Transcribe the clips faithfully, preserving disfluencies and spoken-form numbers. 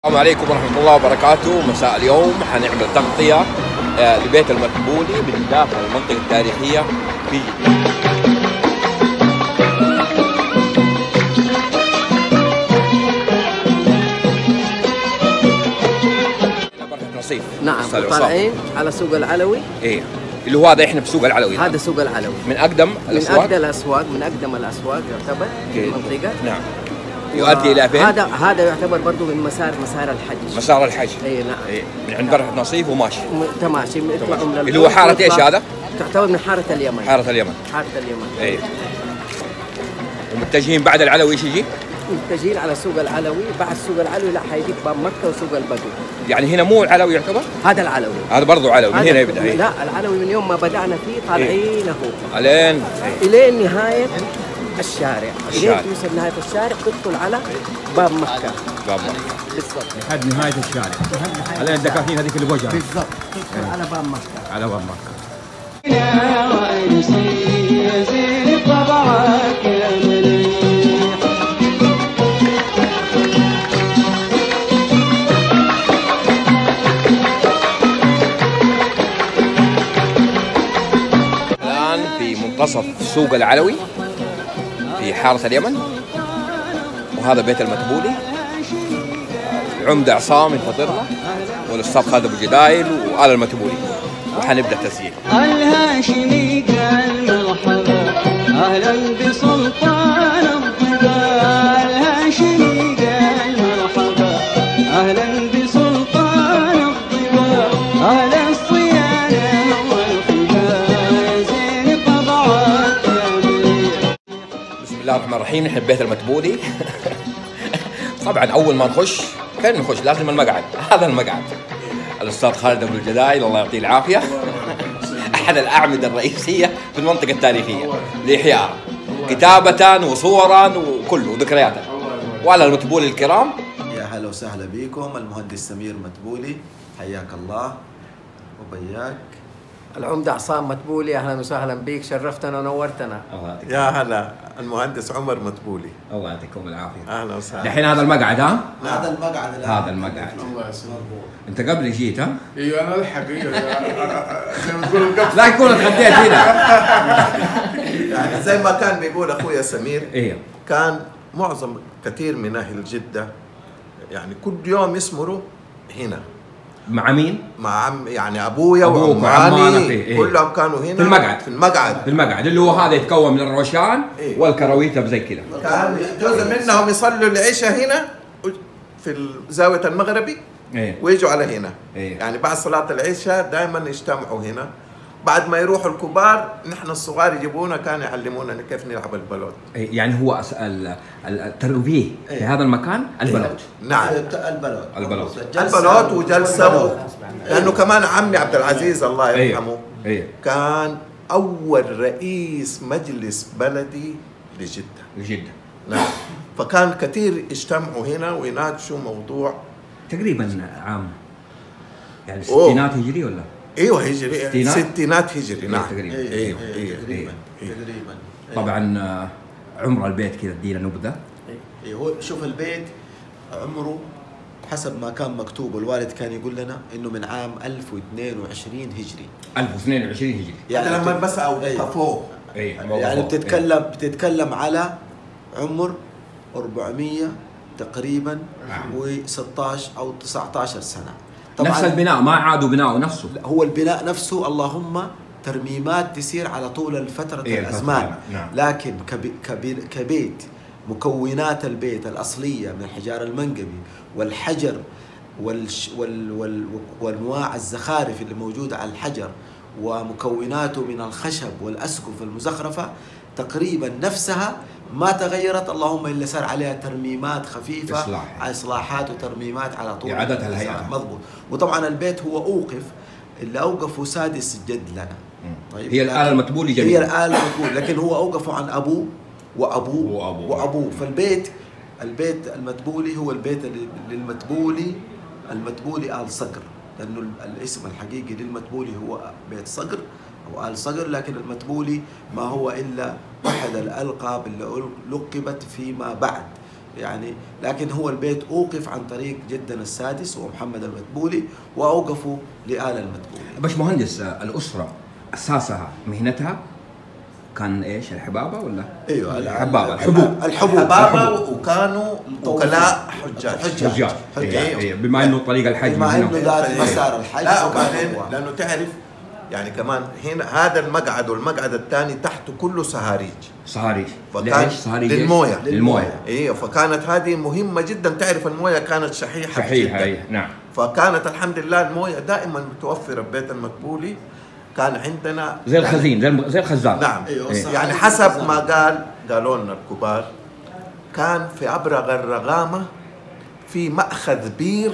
السلام عليكم ورحمة الله وبركاته. مساء اليوم حنعمل تغطية لبيت المتبولي من داخل المنطقة التاريخية في بركة نصيف. نعم، طالعين على سوق العلوي. ايه اللي هو هذا، احنا في سوق العلوي. هذا سوق العلوي من اقدم الاسواق. من اقدم الاسواق من اقدم الاسواق يعتبر في المنطقة. نعم. يؤدي الى فين؟ هذا هذا يعتبر برضه من مسار مسار الحج. مسار الحج. اي نعم. إيه. من عند بركة نصيف وماشي. تماشي يطلعوا من اللي هو حارة ايش هذا؟ تعتبر من حارة اليمن. حارة اليمن. حارة اليمن. اي. ومتجهين بعد العلوي ايش يجي؟ متجهين على سوق العلوي، بعد سوق العلوي لا حيجيك باب مكة وسوق البدو. يعني هنا مو العلوي يعتبر؟ هذا العلوي. هذا برضه علوي من هنا يبدا. لا العلوي من يوم ما بدأنا فيه طالعين اهو. الين الين نهاية الشارع. الشارع. الين توصل نهاية الشارع تدخل على باب مكة. باب مكة. بالضبط. لحد نهاية الشارع. الين الدكاكين هذيك اللي بوجهها. بالضبط. تدخل على باب مكة. على باب مكة. منتصف سوق العلوي في حارة اليمن، وهذا بيت المتبولي. العمدة عصام الفطرة والأستاذ خالد أبو جدايل وآل المتبولي، وحنبدأ تسجيل. الهاشمي قال مرحبا أهلا بسلطان الضبا. الهاشمي قال مرحبا أهلا بسلطان الضبا. أهلا الصيانة والخبا زين طبعات يا بليل. بسم الله الرحمن الرحيم. نحن ببيت المتبولي. طبعا أول ما نخش كان نخش لازم المقعد. هذا المقعد الأستاذ خالد أبو الجدايل الله يعطيه العافية. أحد الأعمدة الرئيسية في المنطقة التاريخية لإحيائها كتابة وصورا وكله وذكرياتا. وعلى المتبولي الكرام، يا هلا وسهلا بكم. المهندس سمير متبولي، حياك الله وبياك. العمدة عصام متبولي، أهلا وسهلا بك، شرفتنا ونورتنا. الله يعطيك. يا هلا. المهندس عمر متبولي، الله يعطيكم العافية. اهلا وسهلا. الحين هذا المقعد ها؟ هذا المقعد الآن. هذا المقعد. الله يسلمك. أنت قبل جيت ها؟ ايوه انا الحقيقه زي ما تقول القطع. لا يكون اتغديت هنا. يعني زي ما كان بيقول اخويا سمير، ايوه كان معظم كثير من اهل جده يعني كل يوم يسمروا هنا مع مين؟ مع عم يعني ابويا أبوك وعماني. وعمانك. إيه. كلهم كانوا هنا في المقعد. في المقعد في المقعد اللي هو هذا يتكون من الروشان إيه. والكراويتة زي كذا. كان جزء منهم يصلوا العشاء هنا في زاويه المغربي. ايه. ويجوا على هنا. إيه. يعني بعد صلاه العشاء دائما يجتمعوا هنا. بعد ما يروحوا الكبار نحن الصغار يجيبونا كانوا يعلمونا كيف نلعب البلوت. إيه. يعني هو أس- ال- ال- الترفيه في إيه. هذا المكان البلوت. نعم البلوت. البلوت. البلوت وجلسه. لانه كمان عمي عبد العزيز الله يرحمه ايه كان اول رئيس مجلس بلدي لجده. جدا. نعم. فكان كثير يجتمعوا هنا ويناقشوا موضوع. تقريبا عام يعني الستينات هجري ولا؟ ايوه هجري. ستينات؟ ستينات هجري. نعم. تقريبا. ايوه ايوه ايوه تقريبا إيه. تقريبا. طبعا آه، عمر البيت كذا ادينا نبذه. ايه هو شوف البيت عمره حسب ما كان مكتوب، والوالد كان يقول لنا انه من عام ألف واثنين وعشرين هجري. ألف واثنين وعشرين هجري. يعني لما بت- بس اوقفوه. ايه يعني بتتكلم بتتكلم على عمر أربعمية تقريبا و16 او تسعة عشر سنه. نفس البناء ما عادوا بناءه نفسه. هو البناء نفسه اللهم ترميمات تسير على طول الفترة إيه الأزمان. نعم. لكن كبي كبي كبيت مكونات البيت الأصلية من حجار المنقبي والحجر والش وال وال وانواع الزخارف اللي موجودة على الحجر ومكوناته من الخشب والأسقف المزخرفة تقريبا نفسها ما تغيرت، اللهم الا صار عليها ترميمات خفيفه، إصلاح. اصلاحات وترميمات على طول إعادتها الهيئة. مضبوط. وطبعا البيت هو اوقف، اللي اوقفه سادس جد لنا. طيب هي الآلة المتبولي جميلة. هي الآلة المتبولي، لكن هو اوقفه عن ابوه وابوه وأبوه. وابوه فالبيت البيت المتبولي هو البيت للمتبولي. المتبولي آل صقر، لانه الاسم الحقيقي للمتبولي هو بيت صقر أو آل صقر، لكن المتبولي ما هو إلا أحد الألقاب اللي لقبت فيما بعد يعني، لكن هو البيت اوقف عن طريق جدنا السادس ومحمد المدبولي، واوقفوا لآل المدبولي. باش مهندس، الاسره اساسها مهنتها كان ايش؟ الحبابه ولا؟ ايوه الحبابه، الحبوب الحبوب حبابه، وكانوا وكلاء حجاج حجاج. حجاج. إيه إيه. بما انه طريق الحج بما انه ذات إيه. مسار الحج. لا وبعدين لانه تعرف يعني كمان هنا هذا المقعد والمقعد الثاني تحته كله سهاريج. صهاريج. فكان ليش صهاريج؟ للمويه للمويه. ايوه، فكانت هذه مهمه جدا. تعرف المويه كانت شحيحه صحيح. جدا. اي نعم. فكانت الحمد لله المويه دائما متوفره ببيت المدبولي. كان عندنا زي الخزين، زي الم- زي الخزان. نعم. أيوة. إيه. يعني حسب ما قال قالوا لنا الكبار، كان في أبرغ الرغامة في مأخذ بير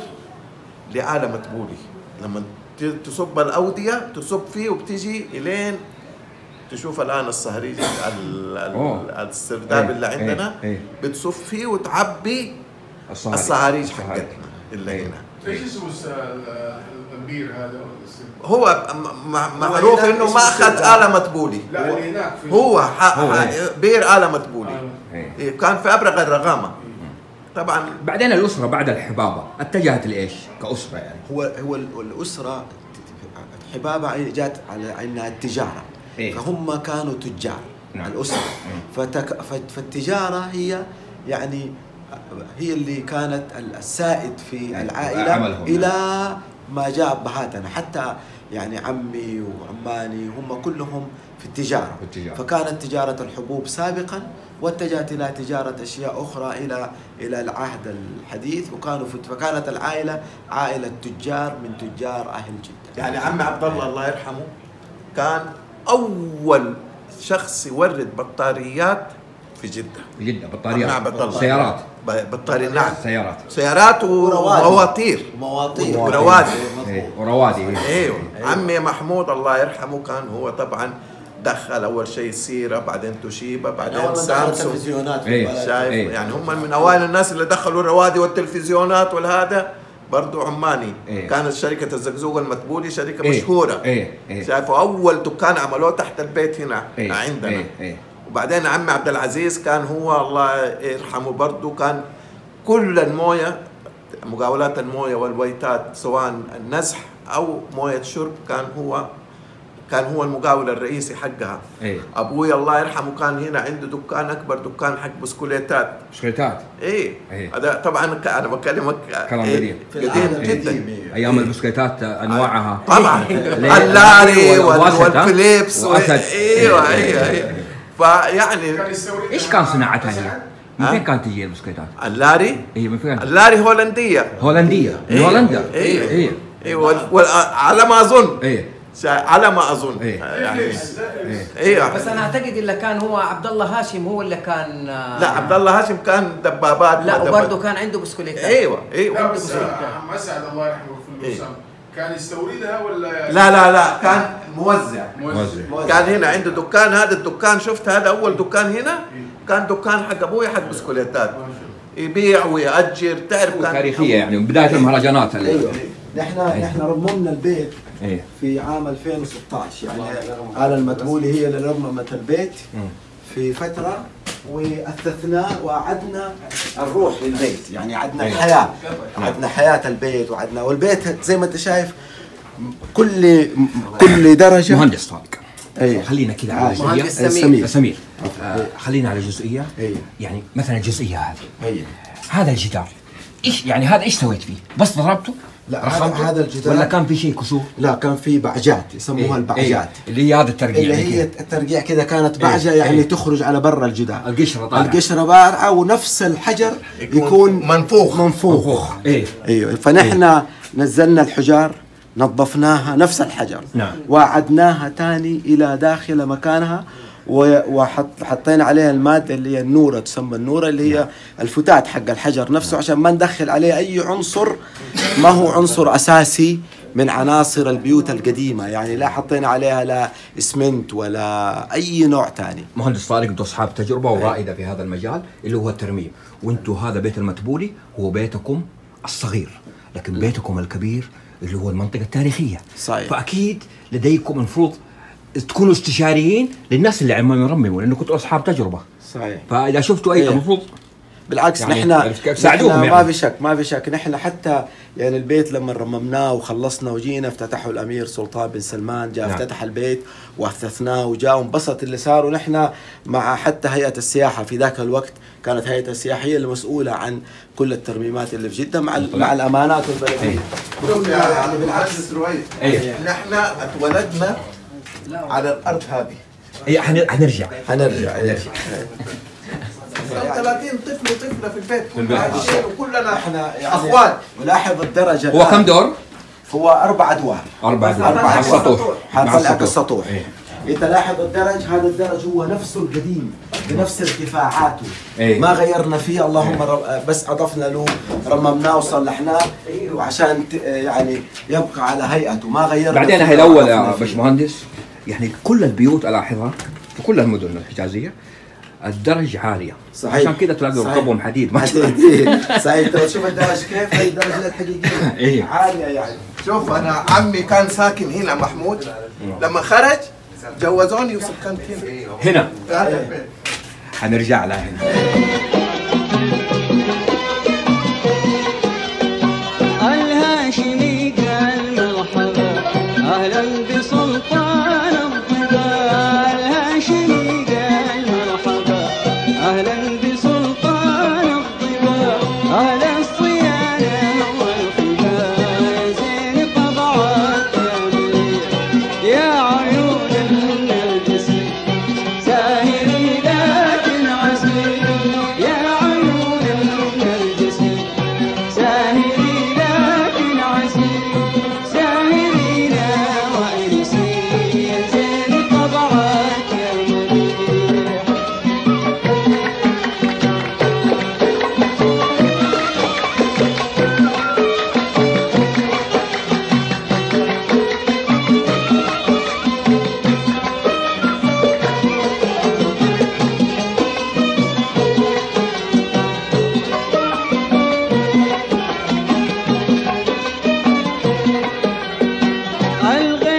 لآل مدبولي. لما ت- تصب الأودية تصب فيه وبتجي إلين تشوف الآن الصهريج ال- ال- أوه. السرداب إيه. اللي عندنا إيه. إيه. بتصب فيه وتعبي الصهاريج. الصهاريج الصهاريج. حقتنا اللي إيه. هنا. ايش اسمه البير هذا؟ هو م- م- معروف هناك انه اسمه ماخذ السرداب. آل مدبولي. لا اللي هناك في هو, ح... هو ح... إيه. بير آل مدبولي. إيه. إيه، كان في ابرغ الرغامه. طبعا بعدين الاسره بعد الحبابه اتجهت لايش؟ كاسره يعني. هو هو ال- الاسره حبابه جات على انها التجاره. إيه. فهم كانوا تجار. نعم. الاسره. فتك... فت- فالتجاره هي يعني هي اللي كانت السائد في العائله عملهم. الى ما جاء بهاتنا، حتى يعني عمي وعماني هم كلهم في التجاره. في التجارة. فكانت تجاره الحبوب سابقا، واتجهت الى تجاره اشياء اخرى الى الى العهد الحديث، وكانوا في فكانت العائله عائله تجار من تجار اهل جده. يعني عمي عبد الله الله يرحمه كان اول شخص يورد بطاريات في جده. في جده عمي بطاريات. عبد الله. سيارات. ب- بطاري نعم. سيارات. سيارات ومواطير. مواطير وروادي. إيه. وروادي. إيه. ايوه. عمي محمود الله يرحمه كان هو طبعا دخل اول شيء سيره، بعدين توشيبا، بعدين سامسونج. تلفزيونات. إيه. شايف إيه. يعني هم من اوائل الناس اللي دخلوا الروادي والتلفزيونات والهذا. برضو عماني. إيه. كانت شركه الزقزوق المدبولي شركه إيه. مشهوره. إيه. إيه. شايفوا اول دكان عملوه تحت البيت هنا إيه. عندنا. إيه. إيه. وبعدين عمي عبد العزيز كان هو الله يرحمه برضو كان كل المويه مقاولات المويه والويتات سواء النزح او مويه شرب كان هو كان هو المقاول الرئيسي حقها. إيه. ابوي الله يرحمه كان هنا عنده دكان اكبر دكان حق بسكوليتات. بسكويتات. ايه, إيه. هذا طبعا ك- انا بكلمك كلام إيه قديم. في قديم العهد جدا. القديم. ايام البسكويتات انواعها. طبعا ليه؟ اللاري وال- واسد، ها؟ والفليبس واسد. ايوه ايوه ايوه فيعني كان يستورد ايش كان صناعتها هي؟ من ها؟ فين كانت تجي البسكويتات؟ اللاري هي من فين؟ اللاري هولنديه. هولنديه. من إيه. هولندا. ايه ايه. ايه وال- وال- على ما اظن ايه. شا- على ما اظن إيه. يعني إيه. ايوه. بس انا اعتقد اللي كان هو عبد الله هاشم هو اللي كان لا عبد الله هاشم كان دبابات. لا ودب- وبرضه كان عنده بسكوليتات. ايوه لا ايوه. بس عم اسعد الله يرحمه في إيه. الوسام كان يستوردها ولا لا لا لا كان موزع. موزع؟ كان هنا عنده دكان. هذا الدكان شفت هذا اول دكان هنا كان دكان حق ابوي حق بسكوليتات يبيع ويأجر. تعرف كان تاريخيه يعني من بدايه المهرجانات. ايوه. نحن نحن رممنا البيت ايه. في عام ألفين وستة عشر، يعني آل المدبولي هي اللي رممت البيت في فترة، واثثناه وعدنا الروح للبيت، يعني عدنا الحياة، عدنا حياة البيت وعدنا والبيت زي ما انت شايف كل كل درجة. مهندس طارق. ايوه. خلينا كذا على جزئيه. مهندس سمير. سمير. سمير. آه خلينا على جزئيه. ايوه. يعني مثلا الجزئيه هذه. ايوه. هذا الجدار ايش يعني؟ هذا ايش سويت فيه؟ بس ضربته؟ لا، رخمته؟ هذا الجدار- ولا كان في شيء كسور؟ لا، كان في بعجات يسموها إيه. البعجات. إيه. اللي هي هذا الترقيع اللي هي كده. الترقيع كذا كانت بعجة، إيه. يعني إيه. تخرج على برا الجدار. القشره طالعه. القشرة بارعة ونفس الحجر يكون يكون منفوخ. منفوخ. ايه. ايوه. فنحن نزلنا الحجار، نظفناها نفس الحجر، نعم. وعدناها تاني الى داخل مكانها، وحطينا عليها الماده اللي هي النوره، تسمى النوره، اللي هي الفتات حق الحجر نفسه، عشان ما ندخل عليه اي عنصر ما هو عنصر اساسي من عناصر البيوت القديمه، يعني لا حطينا عليها لا اسمنت ولا اي نوع ثاني. مهندس طارق انتم اصحاب تجربه ورائده في هذا المجال اللي هو الترميم، وانتم هذا بيت المدبولي هو بيتكم الصغير، لكن بيتكم الكبير اللي هو المنطقه التاريخيه. صحيح. فاكيد لديكم المفروض تكونوا استشاريين للناس اللي عم يرمموا، لانه كنتوا اصحاب تجربه. صحيح. فاذا شفتوا اي إيه. المفروض بالعكس يعني نحن ساعدوهم نحن يعني. ما في شك ما في شك نحن حتى يعني البيت لما رممناه وخلصنا وجينا افتتحه الامير سلطان بن سلمان جاء نعم. افتتح البيت واثثناه وجاء وانبسط اللي صار. ونحن مع حتى هيئه السياحه في ذاك الوقت كانت هيئه السياحيه المسؤوله عن كل الترميمات اللي في جده مع مع الامانات البلديه. شوف يا يعني بالعكس رويد، أيه. نحن اتولدنا على الارض هذه. اي حن- حنرجع حنرجع ثلاثين طفل وطفله في البيت في البيت. عايشين وكلنا احنا يعني اخوان. ولاحظ الدرجه هو الآن. كم دور؟ هو اربع ادوار أربعة أدوار. أربعة على أدوار. السطوح. على حطلعك السطوح. إيه. انت لاحظ الدرج، هذا الدرج هو نفسه القديم بنفس ارتفاعاته. إيه. ما غيرنا فيه، اللهم رب بس اضفنا له رممناه وصلحناه وعشان ت- يعني يبقى على هيئته، ما غيرنا بعدين فيه هي الاول ولا يا أضفنا فيه. باشمهندس، يعني كل البيوت الاحظها في كل المدن الحجازيه الدرج عاليه، صحيح. عشان كده تلاقي صحيح. ركبهم حديد ما حديد. صحيح. ترى شوف الدرج كيف، هي الدرجه الحقيقيه إيه. عاليه يعني. شوف انا عمي كان ساكن هنا محمود، لما خرج جوزوني وسكنت هنا. هنا هذا البيت. حنرجع لها هنا. الهاشمي قال مرحبا اهلا بسلطان الضبا. الهاشمي قال مرحبا اهلا بسلطان الضبا. اهل الصيانه والخبا زين طبعات يا عيون النرجسي ساهري لكن عسلي. يا عيون النرجسي ساهري لكن عسير. ساهرينا وانسي زين طبعك يا مديح. الغ